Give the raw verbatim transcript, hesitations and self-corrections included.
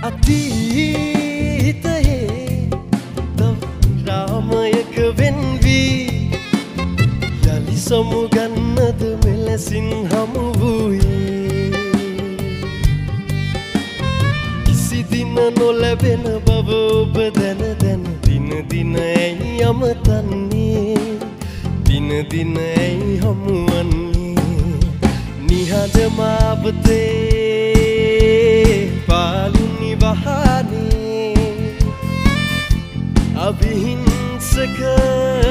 අතීතයේ තව රාමයක වෙන්වී යලි සමුගන්නද මෙලෙසින් හමු වූයේ කිසි දින නොලැබෙන බව ඔබ දැන දැන දින දින ඇයි අමතන්නේ දින දින ඇයි හමුවන්නේ නිහඬ මාවතේ පාලුනි වහනේ අවිහිංසක